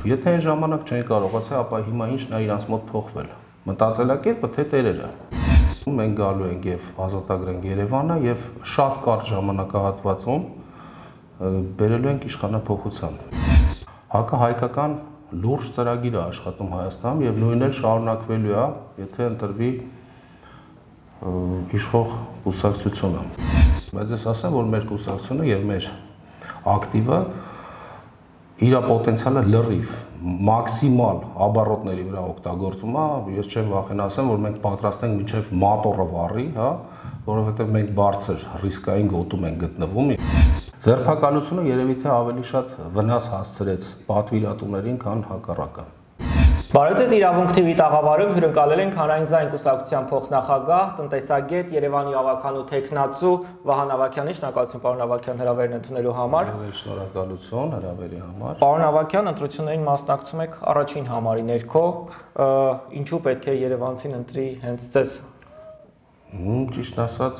Եթե այն ժամանակ չեն կարողացել, ապա հիմա ինչ նա իրանց մոտ փոխվել։ Մտածելակերպը թե տերերը։ Մենք գալու ենք եւ ազատագրենք Երևանը եւ շատ կարճ ժամանակահատվածում բերելու ենք իշխանափոխության։ Հակահայկական լուրջ ծրագիր է աշխատում Հայաստանում եւ նույնն էլ շարունակվելու է, եթե ընտրվի իշխող կուսակցությունը։ Բայց ես ասեմ, որ մեր կուսակցությունը եւ մեր ակտիվը իր պոտենցիալը լրիվ մաքսիմալ աբառոտների վրա օգտագործում է, ես չեմ վախենա ասեմ, որ մենք պատրաստ ենք մինչև մատորը վառի, հա, որովհետև մենք բարձր ռիսկային գոտում ենք գտնվում։ Ձերբակալությունը երևի թե ավելի շատ վնաս հասցրեց պատվիրատուներին, քան հակառակը։ Բարև ձեզ, Իրավունք TV տաղավարում հյուրընկալել ենք Հանրային ձայն կուսակցության փոխնախագահ, տնտեսագետ, Երևանի ավականու թեկնածու Վահան Ավագյանի։ Շնորհակալություն պարոն Ավագյան հրավերն ընդունելու համար։ Շնորհակալություն հրավերի համար։ Պարոն Ավագյան, ընտրություններին մասնակցում եք առաջին համարի ներքո, ինչու պետք է երևանցին ընտրի հենց ձեզ։ Ճիշտ ասած,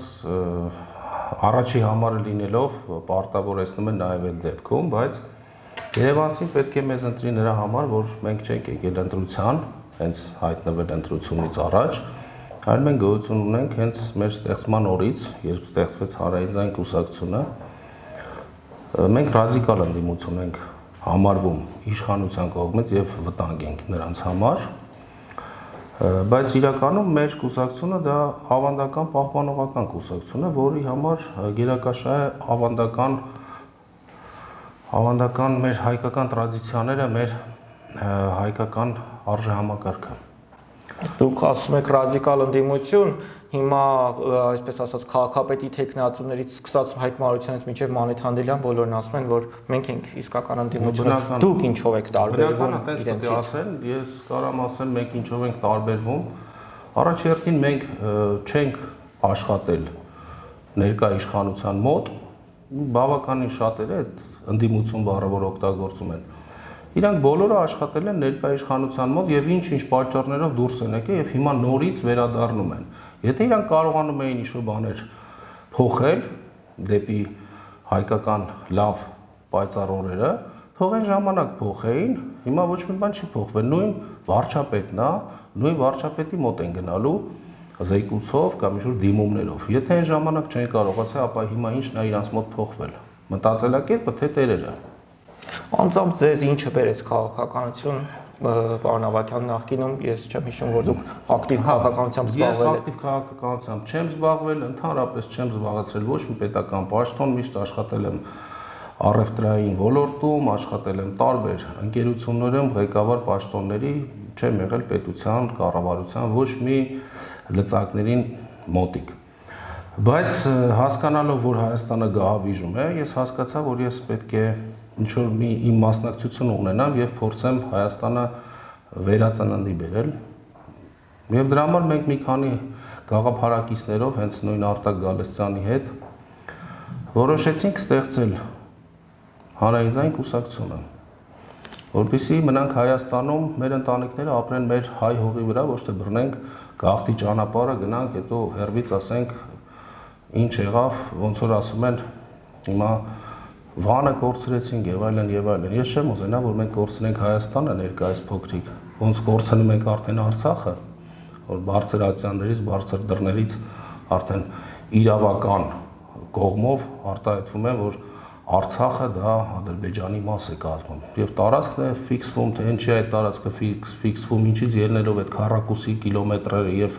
առաջի համարը լինելով պարտավորեցնում են նաև այդ դեպքում, բայց Երևանցին պետք է մեզ ընտրի նրա համար, որ մենք չենք եկել ընտրության, հենց հայտնվել ընտրությունից առաջ, այլ մենք գոյություն ունենք հենց մեր ստեղծման օրից, երբ ստեղծվեց Հանրային ձայն կուսակցությունը, մենք ռադիկալ ընդդիմություն ենք համարվում իշխանության կողմից եւ վտանգ ենք նրանց համար, բայց իրականում մեր կուսակցությունը դա ավանդական պահպանողական կուսակցություն է, որի համար գերակաշար է ավանդական մեր հայկական տրադիցիաները, մեր հայկական արժեհամակարգը։ Դուք ասում եք ռադիկալ ընդդիմություն, հիմա այսպես ասած քաղաքապետի թեկնածուներից սկսած Հայկ Մարությանից մինչև Մանեթ Հանդելյան բոլորն ասում են, որ մենք ենք իսկական ընդդիմությունը։ Դուք ինչով եք տարբերվում իրենցից։ Ես կարամ ասեմ, մենք ինչով ենք տարբերվում։ Առաջերտին մենք չենք աշխատել ներկա իշխանության մոտ, բավականին շատերը այդ ընդդիմություն բառը որ օգտագործում են։ Իրանք բոլորը աշխատել են ներկա իշխանության մոտ եւ ինչ-ինչ պատճառներով դուրս են եկել եւ հիմա նորից վերադառնում են։ Եթե իրանք կարողանում էին ինչ-որ բաներ փոխել դեպի հայկական լավ պայծառ օրերը, թող այն ժամանակ փոխեին, հիմա ոչ մի բան չի փոխվել, նույն վարչապետն է, նույն վարչապետի մոտ են գնալու զեկուցով կամ ինչ-որ դիմումներով։ Եթե այն ժամանակ չեն կարողացել, ապա հիմա ինչն է իրանց մոտ փոխվել։ Մտածելակերպը թե տերերը։ Անձամբ ձեզ ինչը բերեց քաղաքականություն, պարոն Ավագյան, նախկինում ես չեմ հիշում, որ դուք ակտիվ քաղաքականությամբ զբաղվել եք։ Ես ակտիվ քաղաքականությամբ չեմ զբաղվել, ընդհանրապես չեմ զբաղեցրել ոչ մի պետական պաշտոն, միշտ աշխատել եմ առևտրային ոլորտում, աշխատել եմ տարբեր ընկերություններում, ղեկավար պաշտոնների, չեմ եղել պետության, կառավարության ոչ մի լծակներին մոտիկ։ Բայց հասկանալով, որ Հայաստանը գահավիժում է, ես հասկացա, որ ես պետք է ինչ-որ մի իմ մասնակցություն ունենամ եւ փորձեմ Հայաստանը վերածննդի բերել։ Եվ դրա համար մենք մի քանի գաղափարակիցներով, հենց նույն Արտակ Գալստյանի հետ, որոշեցինք ստեղծել Հանրային ձայն կուսակցությունը, որպեսզի մնանք Հայաստանում, մեր ընտանիքները ապրեն մեր հայ հողի վրա, ոչ թե բռնենք գաղթի ճանապարհը, գնանք, հետո հերվից ասենք ինչ եղավ, ոնց որ ասում են, հիմա Վանը կորցրեցինք եւ այլն եւ այլն։ Ես չեմ ուզենա, որ մենք կորցնենք Հայաստանը ներկայիս փոքրիկ, ոնց կորցնում ենք արդեն Արցախը, որ բարձր ացիաներից, բարձր դռներից արդեն իրավական կողմով արտահայտվում է, որ Արցախը դա Ադրբեջանի մաս է կազմում։ Եվ տարածքն է ֆիքսվում, թե ինչի է այդ տարածքը ֆիքսվում, ինչից ելնելով այդ քառակուսի կիլոմետրերը եւ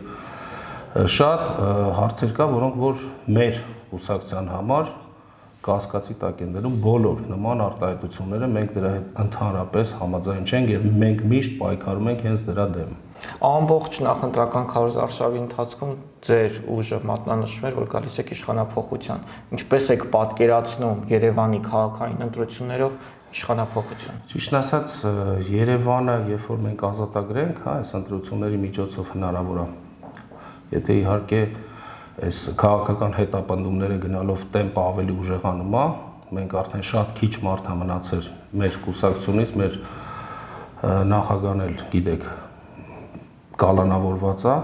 շատ հարցեր կա, որոնք որ մեր կուսակցության համար կասկածի տակ են դնում բոլոր նման արտահայտությունները, մենք դրա հետ ընդհանրապես համաձայն չենք եւ մենք միշտ պայքարում ենք հենց դրա դեմ։ Ամբողջ նախընտրական քարոզարշավի ընթացքում ձեր ուժը մատնանշում էր, որ գալիս եք իշխանափոխության։ Ինչպես եք պատկերացնում Երևանի քաղաքային ընտրություններով իշխանափոխություն։ Ճիշտն ասած, Երևանը, երբ որ մենք ազատագրենք, հա, այս ընտրությունների միջոցով հնարավոր է։ Եթե իհարկե այս քաղաքական հետապնդումները գնալով տեմպը ավելի ուժեղանում է, մենք արդեն շատ քիչ մարդ մնացել մեր կուսակցությունից, մեր նախագահն էլ գիտեք կալանավորված է։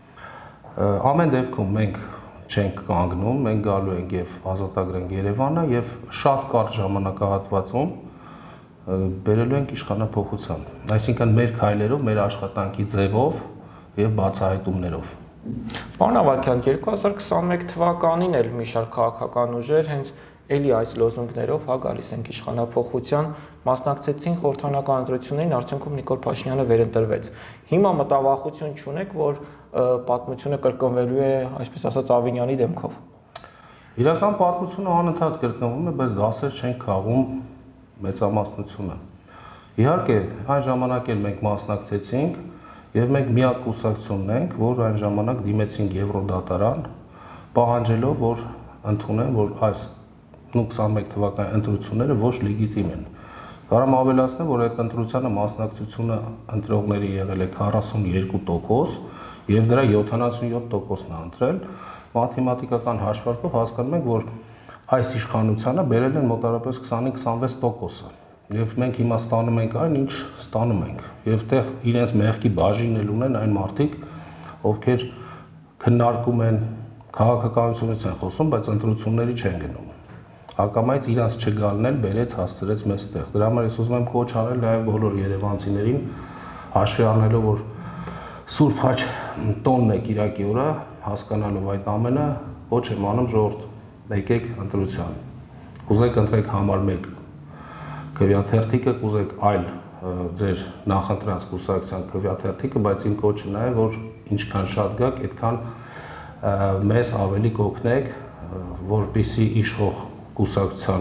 Ամեն դեպքում մենք չենք կանգնում, մենք գալու ենք եւ ազատագրենք Երևանը եւ շատ կարճ ժամանակահատվածում բերելու ենք իշխանափոխության, այսինքն մեր քայլերով, մեր աշխատանքի ձևով եւ բացահայտումներով։ Պարոն Ավագյան, 2021 թվականին էլ մի շարք քաղաքական ուժեր հենց էլի այս լոզունգներով գալիս ենք իշխանափոխության, մասնակցեցին խորհրդարանական ընտրություններին, արդյունքում Նիկոլ Փաշինյանը վերընտրվեց։ Հիմա մտավախություն չունեք, որ պատմությունը կրկնվելու է, այսպես ասած, Ավինյանի դեմքով։ Իրական պատմությունը անընդհատ կրկնվում է, բայց դասեր չեն քաղում մեծամասնությունը։ Իհարկե, այն ժամանակ էլ մենք մասնակցեցինք եւ մենք միակ կուսակցությունն ենք, որ այն ժամանակ դիմեցինք Եվրոդատարան, պահանջելով, որ ընդունեն, որ այս 21 թվականի ընտրությունները ոչ լեգիտիմ են։ Կարամ ավելացնեմ, որ այդ ընտրությանը մասնակցությունը ընտրողների եղել է 42% եւ դրա 77%-ն է ընտրել։ Մաթեմատիկական հաշվարկով հասկանում ենք, որ այս իշխանությանը բերել են մոտավորապես 20-26%-ը։ Եվ մենք հիմա ստանում ենք այն, ինչ ստանում ենք։ Եվ տեղ իրենց մեղքի բաժին էլ ունեն այն մարդիկ, ովքեր քննարկում են, քաղաքականությունից են խոսում, բայց ընտրությունների չեն գնում։ Հակամայից իրաց չգալն էլ բերեց հասցրեց մեզ տեղ։ Դրա համար ես ուզում եմ կոչ անել նաև բոլոր երևանցիներին, հաշվի առնելով, որ Սուրբ Հաջ տոնն է Կիրակի օրը, հասկանալով այդ ամենը, կոչ եմ անում ժողովուրդ, եկեք ընտրության։ Կուզեք ընտրեք համար 1 քվեաթերթիկը, կուզեք այլ ձեր նախընտրած կուսակցության քվեաթերթիկը, բայց իմ կոչը նա է, որ ինչքան շատ գաք, այդքան մեզ ավելի կօգնեք, որպեսզի իշխող կուսակցության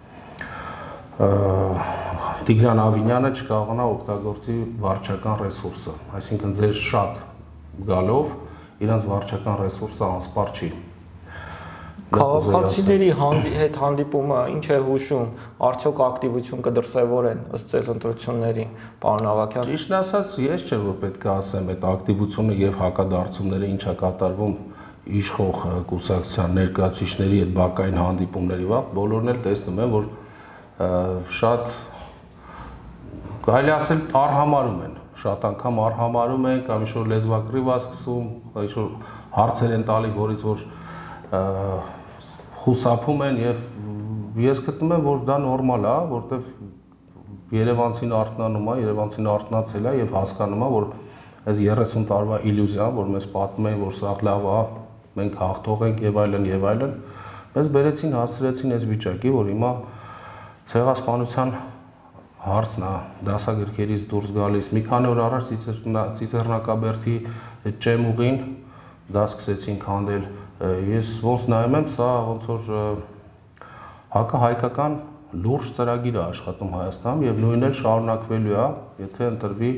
Տիգրան Ավինյանը չկարողանա օգտագործի վարչական ռեսուրսը, այսինքն ձեր շատ գալով իրանց վարչական ռեսուրսը անսպար չի։ Քաղաքացիների հետ հանդիպումը ինչ է հուշում, արդյոք ակտիվություն կդրսևորեն ըստ ձեզ ընտրությունների, պարոն Ավագյան։ Ճիշտն ասած, ես չէ որ պետք է ասեմ այդ ակտիվությունը եւ հակադարձումները ինչա կատարվում իշխող կուսակցության ներկայացուցիչների այդ բակային հանդիպումների վաղ, բոլորն էլ տեսնում են, որ շատ կարելի ասել արհամարում են, շատ անգամ արհամարում են, կամ ինչ-որ լեզվակռիվ ասում, ինչ-որ հարցեր են տալի, որից որ խուսափում են եւ ես գտնում եմ, որ դա նորմալ է, որտեվ Երևանցին արթնանում է, Երևանցին արթնացել է եւ հասկանում է, որ այս 30 տարվա իլյուզիա, որ մեզ պատմում են, որ սա լավ է, մենք հաղթող ենք եւ այլն, մեզ բերեցին, հասցրեցին այս վիճակի, որ հիմա ցեղասպանության հարցն է դասագրքերից դուրս գալիս։ Մի քանի օր առաջ Ծիծեռնակաբերդի ճեմուղին դա սկսեցին քանդել։ Ես ոնց նայում եմ, սա ոնց որ հակահայկական լուրջ ծրագիր է աշխատում Հայաստանում եւ նույնն էլ շարունակվելու է, եթե ընտրվի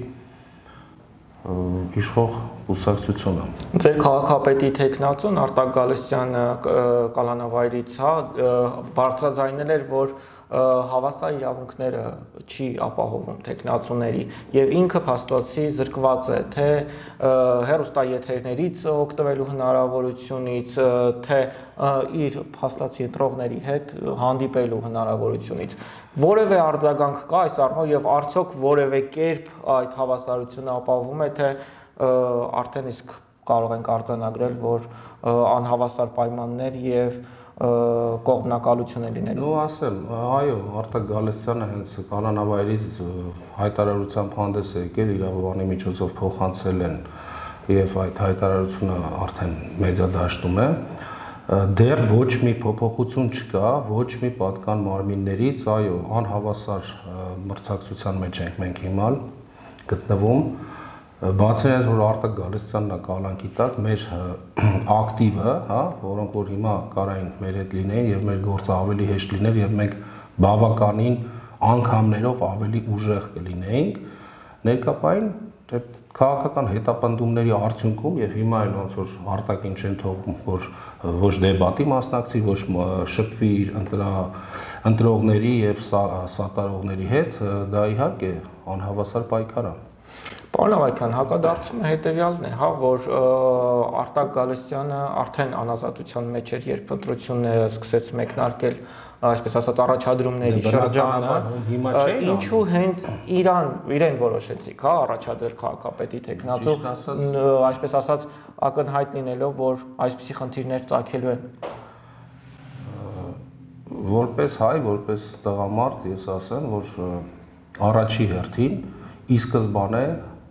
իշխող կուսակցությունը։ Ձեր քաղաքապետի տեխնացուն Արտակ Գալստյանը կալանավայրից բարձրաձայնել էր, որ հավասար իրավունքները չի ապահովում տեխնացուների եւ ինքը փաստացի զրկված է թե հեռուստաեթերներից օգտվելու հնարավորությունից, թե իր փաստացի ընտրողների հետ հանդիպելու հնարավորությունից։ Որևէ արձագանք կա այս առումով եւ արդյոք որևէ կերպ այդ հավասարությունը ապահովում է, թե արդեն իսկ կարող ենք արձանագրել, որ անհավասար պայմաններ եւ կողմնակալություն է լինելու։ Ու ասեմ, այո, Արտակ Գալստյանը հենց կանանավայրից հայտարարությամբ հանդես է եկել, իրավաբանի միջոցով փոխանցել են եւ այդ հայտարարությունը արդեն մեդիա դաշտում է։ Դեռ ոչ մի փոփոխություն չկա, ոչ մի պատկան մարմիններից, այո, անհավասար մրցակցության մեջ ենք մենք հիմա գտնվում։ Բացի այս, որ Արտակ Գալստյանն է կալանքի տակ, մեր ակտիվը, որոնք որ հիմա կարային մեր հետ լինեին եւ մեր գործը ավելի հեշտ լիներ եւ մենք բավականին անգամներով ավելի ուժեղ կլինեինք, ներկայային քաղաքական հետապնդումների արդյունքում եւ հիմա էլ ոնց որ Արտակին չեն թողում, որ ոչ դեբատի մասնակցի, ոչ շփվի իր ընտրողների եւ սատարողների հետ, դա իհարկե անհավասար պայքար է։ Պարոն Ավագյան, հակադարձումը հետևյալն է, որ Արտակ Գալստյանը արդեն անազատության մեջ էր, երբ ընտրությունները սկսեց մեկնարկել, այսպես ասած, առաջադրումների շրջանը, ինչու հենց իրեն որոշեցիք, առաջադրել քաղաքապետի տեխնացու, այսպես ասած, ակնհայտ լինելով, որ այսպիսի խնդիրներ ծագելու են։ Որպես հայ, որպես տղամարդ, ես ասեմ, որ առաջի հերթին ի սկզբանե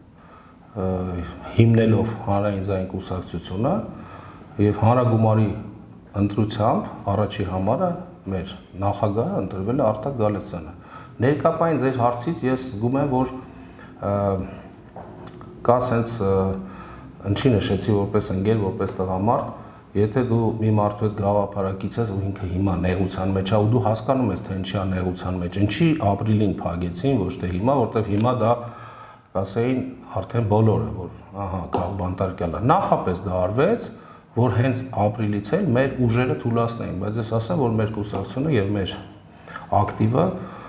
հիմնելով հանրային ձայն կուսակցությունը եւ հանրագումարի ընտրությամբ առաջի համարը մեր նախագահը ընտրվել է Արտակ Գալստյանը։ Ներկապային ձեր հարցից ես զգում եմ, որ կա sense ինչի նշեցի որպես ընկեր, որպես տղամարդ, եթե դու մի մարդու հետ գաղափարակից ես ու ինքը հիմա նեղության մեջ է ու դու հասկանում ես թե ինչի է նեղության մեջ, ինչի ապրիլին փագեցին, ոչ թե հիմա, որտեղ հիմա դա ասեին արդեն բոլորը, որ ահա քաղբանտարկյալը նախապես դա արվեց, որ հենց ապրիլից էլ մեր ուժերը թուլացնեին, բայց ես ասեմ, որ մեր կուսակցությունը եւ մեր ակտիվը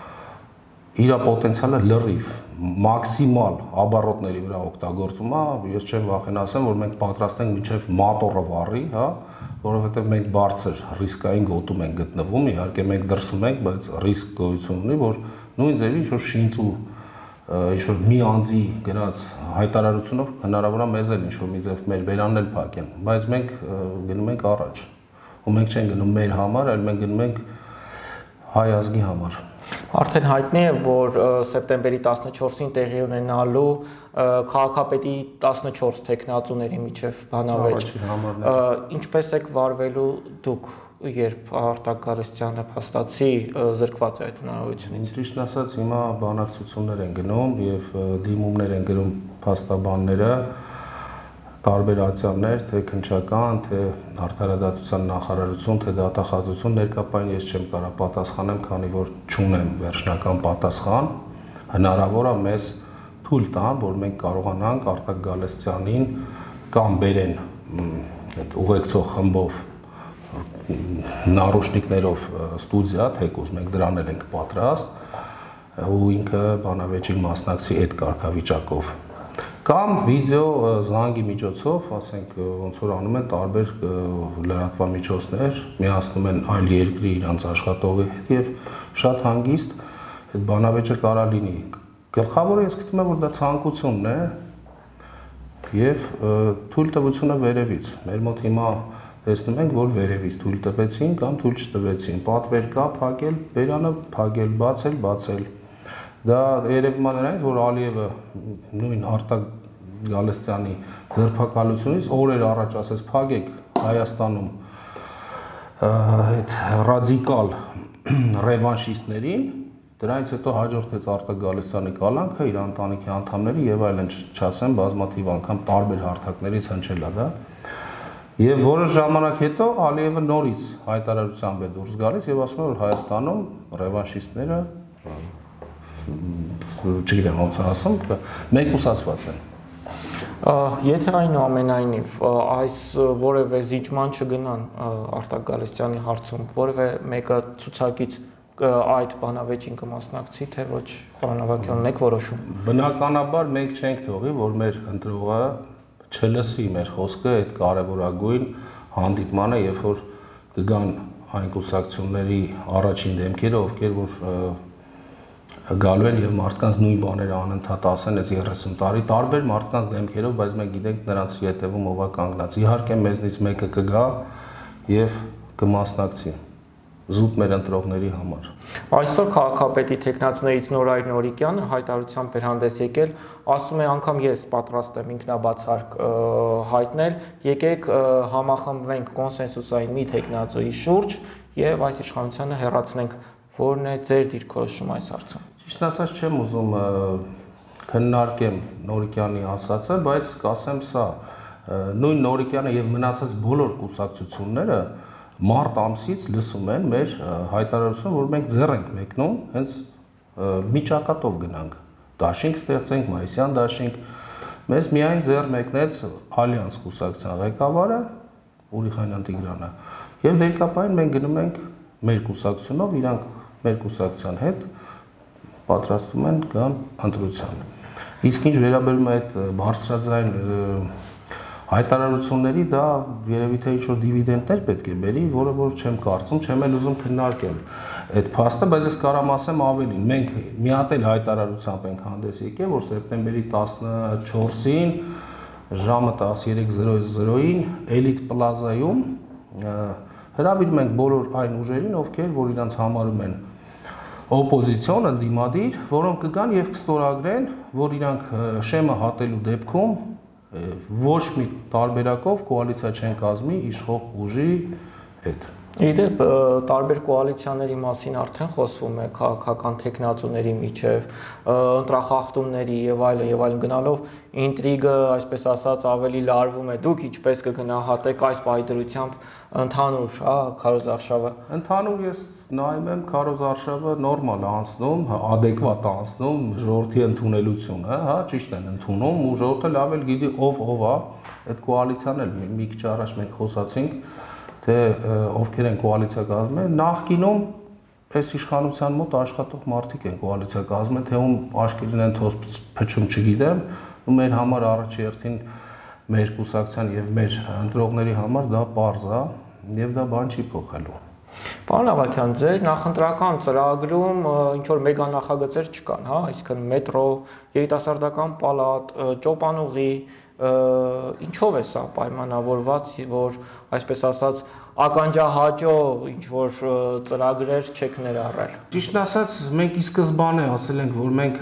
իր պոտենցիալը լրիվ մաքսիմալ աբառոտների վրա օգտագործում է, ես չեմ վախենա ասեմ, որ մենք պատրաստ ենք մինչև մատորը վառի, հա, որովհետեւ մենք բարձր ռիսկային գոտում ենք գտնվում, իհարկե մենք դրսում ենք, բայց ռիսկ գոյություն ունի, որ նույն ձևի ինչ-որ շինծու ինչ-որ մի անձի գրած հայտարարությունով հնարավոր է մեզ էլ ինչ-որ մի ձև մեր բերանն էլ փակեն, բայց մենք գնում ենք առաջ, ու մենք չենք գնում մեր համար, այլ մենք գնում ենք հայ ազգի համար։ Արդեն հայտնի է, որ սեպտեմբերի 14-ին տեղի ունենալու քաղաքապետի 14 տեխնացուների միջև բանավեճ։ Ինչպես եք վարվելու դուք, երբ Արտակ Գալստյանը փաստացի զրկված է այդ հնարավորությունից։ Ճիշտ ասած, հիմա բանակցություններ են գնում եւ դիմումներ են գրում փաստաբանները, տարբեր ատյաններ, թե քննչական, թե արդարադատության նախարարություն, թե դատախազություն, ներկապային ես չեմ կարող պատասխանեմ, քանի որ չունեմ վերջնական պատասխան, հնարավոր է մեզ թույլ տան, որ մենք կարողանանք Արտակ Գալստյանին կամ բերեն այդ ուղեկցող խմբով նարուշնիկներով ստուդիա, թեկուզ մենք դրան ենք պատրաստ, ու ինքը բանավեճին մասնակցի այդ կարգավիճակով։ Կամ վիդեո զանգի միջոցով, ասենք, ոնց որ անում են տարբեր լրատվամիջոցներ, միացնում են այլ երկրի իրանց աշխատողի հետ եւ շատ հանգիստ այդ բանավեճը կարա լինի։ Գլխավորը ես գտնում եմ, որ դա ցանկությունն է եւ թույլտվությունը վերևից։ Մեր մոտ հիմա տեսնում ենք, որ վերևից թույլ տվեցին կամ թույլ չտվեցին։ Պատվեր կա փակել, բերանը փակել, բացել։ Դա երևում է նրանից, որ Ալիևը նույն Արտակ Գալստյանի ձերբակալությունից օրեր առաջ ասեց փակեք Հայաստանում այդ ռադիկալ ռևանշիստներին, դրանից հետո հաջորդեց Արտակ Գալստյանի կալանքը, իր ընտանիքի անդամների եւ այլն, չասեմ, բազմաթիվ անգամ տարբեր հարթակներից հնչել է դա։ Եվ որոշ ժամանակ հետո Ալիևը նորից հայտարարությամբ է դուրս գալիս եւ ասում է, որ Հայաստանում ռևանշիստները չգիտեմ ոնց ասեմ, մեկուսացված են։ Եթե այնուամենայնիվ այս որևէ զիջման չգնան Արտակ Գալստյանի հարցում, որևէ մեկը ցուցակից այդ բանավեճին կմասնակցի, թե ոչ, պարոն Ավագյանն եք որոշում։ Բնականաբար մենք չենք թողի, որ մեր ընտրողը չլսի մեր խոսքը այդ կարևորագույն հանդիպմանը, երբ որ կգան այն կուսակցությունների առաջին դեմքերը, ովքեր որ գալու են եւ մարդկանց նույն բաները անընդհատ ասեն այս 30 տարի տարբեր մարդկանց դեմքերով, բայց մենք գիտենք նրանց ետևում ով է կանգնած։ Իհարկե մեզնից մեկը կգա եւ կմասնակցի զուտ մեր ընտրողների համար։ Այսօր քաղաքապետի տեխնացուներից Նորայր Նորիկյանը հայտարարությամբ էր հանդես եկել, ասում է անգամ ես պատրաստ եմ ինքնաբացարկ հայտնել, եկեք համախմբվենք կոնսենսուսային մի տեխնացուի շուրջ եւ այս իշխանությունը հեռացնենք, որն է ձեր դիրքորոշումը այս հարցում։ Ճիշտ ասած չեմ ուզում քննարկեմ Նորիկյանի ասածը, բայց կասեմ սա, նույն Նորիկյանը եւ մնացած բոլոր կուսակցությունները մարտ ամսից լսում են մեր հայտարարությունը, որ մենք ձեռ ենք մեկնում, հենց մի ճակատով գնանք, դաշինք ստեղծենք, մայիսյան դաշինք, մեզ միայն ձեռ մեկնեց Ալյանս կուսակցության ղեկավարը Ուրիխանյան Տիգրանը, եւ ներկապային մենք գնում ենք մեր կուսակցությունով, իրանք մեր կուսակցության հետ պատրաստվում են գան ընտրության։ Իսկ ինչ վերաբերում է այդ բարձրաձայն հայտարարությունների, դա երևի թե ինչ-որ դիվիդենտներ պետք է բերի, որը որ չեմ կարծում, չեմ էլ ուզում քննարկել այդ փաստը, բայց ես կարամ ասեմ ավելին, մենք մի հատ էլ հայտարարությամբ ենք հանդես եկել, որ սեպտեմբերի 14-ին ժամը 13:00-ին Էլիտ Պլազայում հրավիրում ենք բոլոր այն ուժերին, ովքեր որ իրանց համարում են օպոզիցիոն ընդդիմադիր, որոնք կգան եւ կստորագրեն, որ իրանք շեմը հատելու դեպքում ոչ մի տարբերակով կոալիցիա չեն կազմի իշխող ուժի հետ։ Իդեպ տարբեր կոալիցիաների մասին արդեն խոսվում է քաղաքական տեխնացուների միջև, ընտրախախտումների եւ այլն գնալով ինտրիգը, այսպես ասած, ավելի լարվում է։ Դուք ինչպես կգնահատեք այս պայդրությամբ ընդհանուր, քարոզարշավը։ Ընդհանուր ես նայում եմ քարոզարշավը նորմալ է անցնում, adekvat է անցնում, ժողովրդի ընդունելությունը, ճիշտ են ընդունում ու ժողովուրդը լավ էլ գիտի ով է, այդ կոալիցիան էլ մի քիչ առաջ մենք խոսացինք թե ովքեր են կոալիցիա կազմում են, նախկինում այս իշխանության մոտ աշխատող մարդիկ են կոալիցիա կազմում, թե ում աշկերտին են թոս փչում չգիտեմ, ու մեր համար առաջի հերթին մեր կուսակցության եւ մեր ընտրողների համար դա պարզ է եւ դա բան չի փոխելու։ Պարոն Ավագյան, ձեր նախընտրական ծրագրում ինչ որ մեգա նախագծեր չկան, այսինքն մետրո, երիտասարդական պալատ, ճոպանուղի, ինչով է սա պայմանավորված, որ այսպես ասած ականջահաճո ինչ որ ծրագրեր չեք ներառել։ Ճիշտն ասած, մենք ի սկզբանե ասել ենք, որ մենք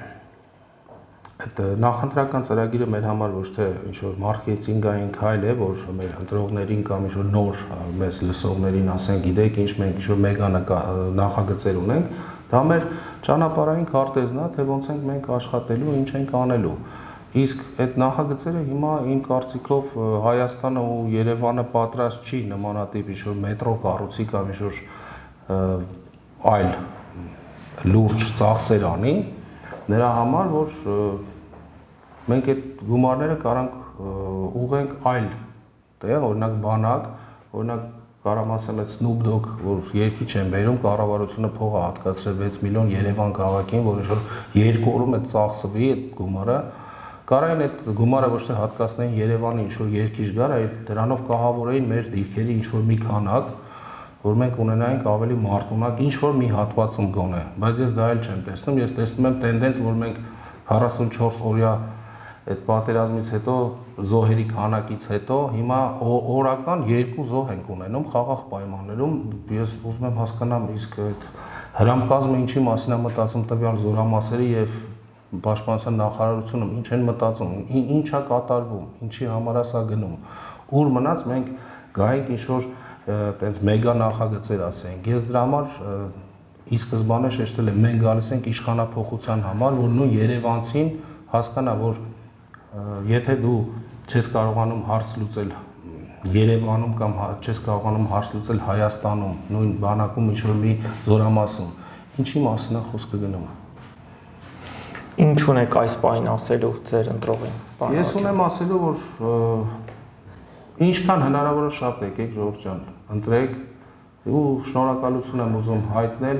այդ նախընտրական ծրագիրը մեր համար ոչ թե ինչ որ մարքեթինգային քայլ է, որ մեր ընտրողներին կամ ինչ որ նոր մեզ լսողներին ասեն, գիտեք, ինչ մենք ինչ որ մեգա նախագծեր ունենք, դա մեր ճանապարհային քարտեզն է, թե ոնց ենք մենք աշխատելու, ինչ ենք անելու։ Իսկ այդ նախագծերը հիմա իմ կարծիքով Հայաստանը ու Երևանը պատրաստ չի նմանատիպ ինչ-որ մետրո կառուցի կամ ինչ-որ այլ լուրջ ծախսեր անի, նրա համար, որ մենք այդ գումարները կարանք ուղենք այլ տեղ, օրինակ բանակ, օրինակ կարամ ասեմ այդ Snoop Dogg, որ երկի չեն բերում, կառավարությունը փող է հատկացրել 6 միլիոն Երևան քաղաքին, որ ինչ-որ 2 օրում այդ ծախսվի այդ գումարը Կարային այդ գումարը ոչ թե հատկացնեին Երևանի ինչ-որ երկիշ գար, այլ դրանով կահավորեին մեր դիրքերի ինչ-որ մի քանակ, որ մենք ունենայինք ավելի մարտունակ ինչ-որ մի հատվածում գոնե, բայց ես դա էլ չեմ տեսնում, ես տեսնում եմ տենդենց, որ մենք 44 օրյա այդ պատերազմից հետո, զոհերի քանակից հետո, հիմա օրական 2 զոհ ենք ունենում խաղաղ պայմաններում, ես ուզում եմ հասկանամ, իսկ այդ հրամկազմը ինչի մասին է մտածում տվյալ զորամասերի եւ Պաշտպանության նախարարությունում ինչ են մտածում, ինչ է կատարվում, ինչի համար է սա գնում, ուր մնաց մենք գայինք ինչ-որ տենց մեգա նախագծեր ասենք, ես դրա համար ի սկզբանե շեշտել եմ, մենք գալիս ենք իշխանափոխության համար, որ նույն երևանցին հասկանա, որ եթե դու չես կարողանում հարց լուծել Երևանում կամ չես կարողանում հարց լուծել Հայաստանում, նույն բանակում ինչ-որ մի զորամասում, ինչի մասին է խոսքը գնում։ Ինչ ունեք այս պահին ասելու ձեր ընտրողին։ Ես ունեմ ասելու, որ ինչքան հնարավոր է շատ եկեք ժողովուրդ ջան, ընտրեք ու շնորհակալություն եմ ուզում հայտնել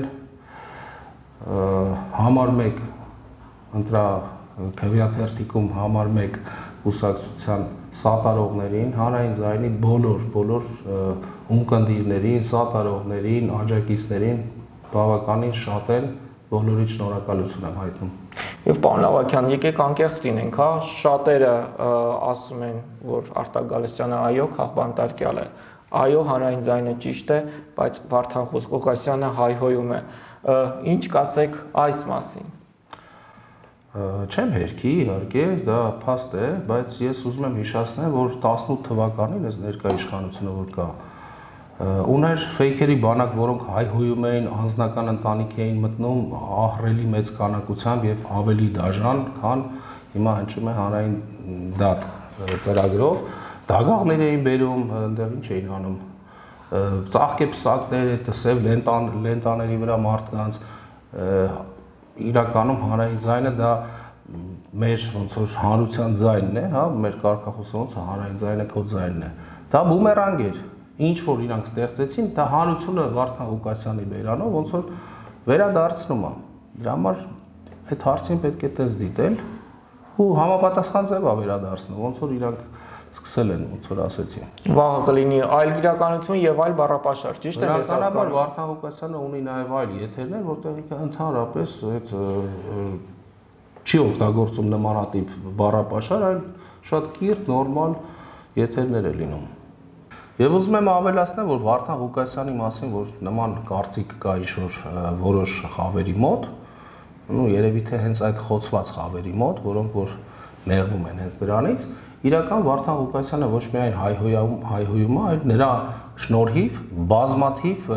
համար 1 ընտրաքվեաթերթիկում համար 1 կուսակցության սատարողներին, հանրային ձայնի բոլոր ունկնդիրներին, սատարողներին, աջակիցներին բավականին շատ են, բոլորից շնորհակալություն եմ հայտնում։ Եվ պարոն Ավագյան, եկեք անկեղծ լինենք, շատերը ասում են, որ Արտակ Գալստյանը այո, քաղբանտարկյալ է։ Այո, հանրային ձայնը ճիշտ է, բայց Վարդան Ղուկասյանը հայհոյում է։ Ինչ կասեք այս մասին։ Չեմ հերքի, իհարկե, դա փաստ է, բայց ես ուզում եմ հիշեցնել, որ 18 թվականին այս ներկա իշխանությունը որ կա, ուներ ֆեյքերի բանակ, որոնք հայհոյում էին, անձնական ընտանիք էին մտնում ահռելի մեծ քանակությամբ եւ ավելի դաժան, քան հիմա հնչում է հանրային դատ ծրագրով, դագաղներ էին բերում, այնտեղ ինչ էին անում, ծաղկեպսակներ, տեսև լենտաների վրա մարդկանց, իրականում հանրային ձայնը դա մեր ոնց որ հանրության ձայնն է, հա, մեր կարգախոսը ոնց հանրային ձայնը քո ձայնն է։ Դա բումերանգ էր, ինչ որ իրանք ստեղծեցին, դա հանրությունը Վարդան Ղուկասյանի բերանով ոնց որ վերադարձնում է։ Դրա համար այդ հարցին պետք է տես դիտել ու համապատասխան ձև է վերադարձնում, ոնց որ իրանք սկսել են, ոնց որ ասեցի։ Վաղը կլինի այլ իրականություն եւ այլ բառապաշար, ճիշտ է, ես հասկանում։ Վարդան Ղուկասյանը ունի նաեւ այլ եթերներ, որտեղ ընդհանրապես այդ չի օգտագործում նմանատիպ բառապաշար, այլ շատ կիրթ, նորմալ եթերներ է լինում։ Եվ ուզում եմ ավելացնել, որ Վարդան Ղուկասյանի մասին, որ նման կարծիք կա ինչ-որ որոշ խավերի մոտ, երևի թե հենց այդ խոցված խավերի մոտ, որոնք որ նեղվում են հենց դրանից, իրական Վարդան Ղուկասյանը ոչ միայն հայհոյում է, այլ նրա շնորհիվ բազմաթիվ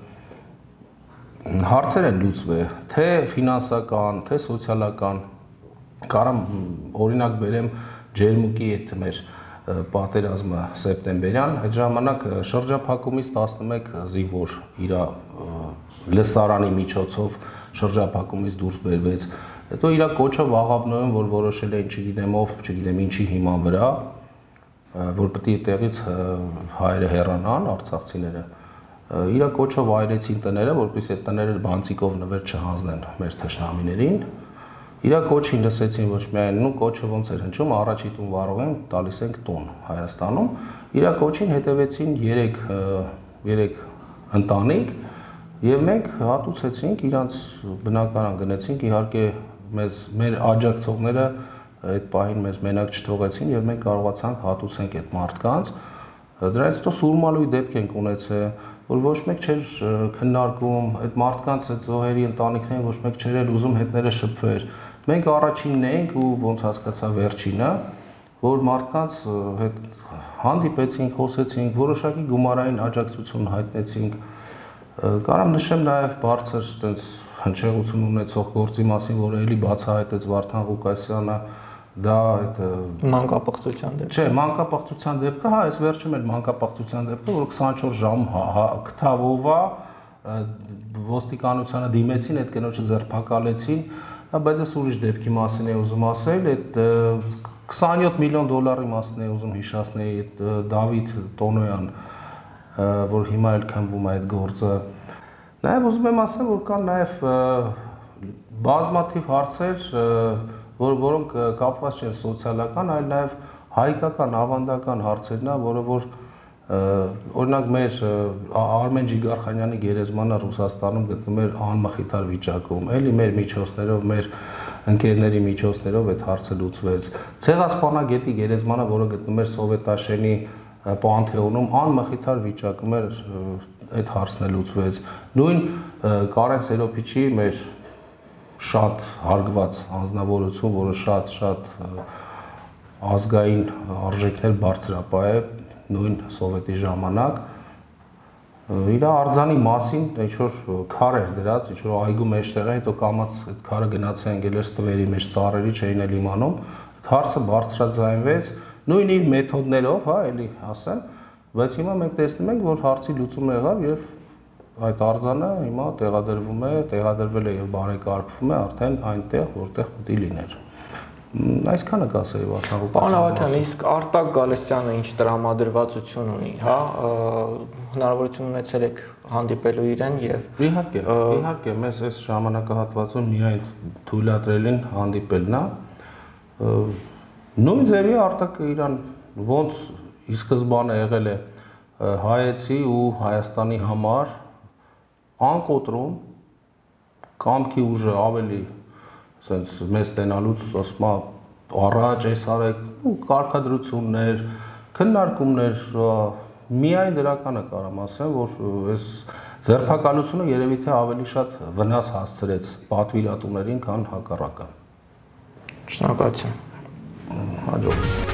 հարցեր են լուծվել, թե ֆինանսական, թե սոցիալական, կարամ օրինակ բերեմ Ջերմուկի այդ մեր պատերազմը սեպտեմբերյան, այդ ժամանակ շրջափակումից 11 զինվոր իր լսարանի միջոցով շրջափակումից դուրս բերվեց։ Հետո իր կոչով աղավ նոյն, որ որոշել էին, չգիտեմ ինչի հիման վրա, որ պետք է տեղից հայերը հեռանան, արցախցիները։ Իր կոչով այրեցին տները, որպեսզի այդ տները բանցիկով նվեր չհանձնեն մեր թշնամիներին։ Իր կոչին լսեցին ոչ միայն, կոչը ոնց էր հնչում, առաջի տուն վարող են, տալիս ենք տուն Հայաստանում։ Իր կոչին հետևեցին 3 ընտանիք եւ մենք հատուցեցինք իրանց բնակարան գնացինք, իհարկե մեր աջակցողները այդ պահին մեզ մենակ չթողեցին եւ մենք կարողացանք հատուցենք այդ մարդկանց։ Դրանից հետո սուրմալույի դեպք ենք ունեցել, որ ոչ մեկ չէր քննարկում այդ մարդկանց այդ զոհերի ընտանիքներին, ոչ մեկ չէր ուզում հետները շփվել։ Մենք առաջինն էինք ու ոնց հասկացա վերջինը, որ մարդկանց հետ հանդիպեցինք, խոսեցինք, որոշակի գումարային աջակցություն հայտնեցինք։ Կարամ նշեմ նաև բարձր այդպես հնչեղություն ունեցող գործի մասին, որը էլի բացահայտեց Վարդան Ղուկասյանը, դա այդ մանկապղծության դեպքը։ Չէ, մանկապղծության դեպքը, հա, այս վերջում էլ մանկապղծության դեպքը, որ 24 ժամ քթավով ոստիկանությանը դիմեցին, այդ կնոջը ձերբակալեցին, բայց ես ուրիշ դեպքի մասին եմ ուզում ասել, այդ $27 միլիոն մասին եմ ուզում հիշեցնել, այդ Դավիթ Տոնոյան, որ հիմա էլ քննվում է այդ գործը։ Նաև ուզում եմ ասել, որ կան նաև բազմաթիվ հարցեր, որոնք կապված չեն սոցիալական, այլ նաև հայկական, ավանդական հարցերն է, որը որ օրինակ մեր Արմեն Ջիգարխանյանի գերեզմանը Ռուսաստանում գտնվում էր անմխիթար վիճակում, էլի մեր միջոցներով, մեր ընկերների միջոցներով այդ հարցը լուծվեց։ Ցեղասպանագետի գերեզմանը, որը գտնվում էր Սովետաշենի Պանթեոնում, անմխիթար վիճակում էր, այդ հարցն է լուծվեց։ Նույն Կարեն Սերոպիչի մեր շատ հարգված անձնավորություն, որը շատ ազգային արժեքներ բարձրապահ է նույն սովետի ժամանակ, իր արձանի մասին ինչ-որ քար էր դրած, ինչ-որ այգու մեջտեղ է, հետո կամաց այդ քարը գնացել ընկել էր ստվերի մեջ, ծառերի չէին էլ իմանում, այդ հարցը բարձրաձայնվեց, նույն իր մեթոդներով, հա, էլի ասեմ, բայց հիմա մենք տեսնում ենք, որ հարցի լուծումը եղավ եւ այդ արձանը հիմա տեղադրվել է եւ բարեկարգվում է արդեն այնտեղ, որտեղ պետք է լիներ։ Այսքանը կասեի Վարդան Ղուկասյանի։ Պարոն Ավագյան, իսկ Արտակ Գալստյանը ինչ տրամադրվածություն ունի, հա, հնարավորություն ունեցել եք հանդիպելու իրեն եւ Իհարկե, մեզ այս ժամանակահատվածում միայն թույլատրել են հանդիպելն է։ Նույն ձևի Արտակը իրան ոնց ի սկզբանե եղել է հայեցի ու Հայաստանի համար անկոտրում կամքի ուժը ավելի sense մեզ տենալուց ասում առաջ այս արեք կարգադրություններ, քննարկումներ, միայն դրականը կարամ ասեմ, որ այս ձերբակալությունը երևի թե ավելի շատ վնաս հասցրեց պատվիրատուներին, քան հակառակը։ Շնորհակալություն։ Հաջողություն։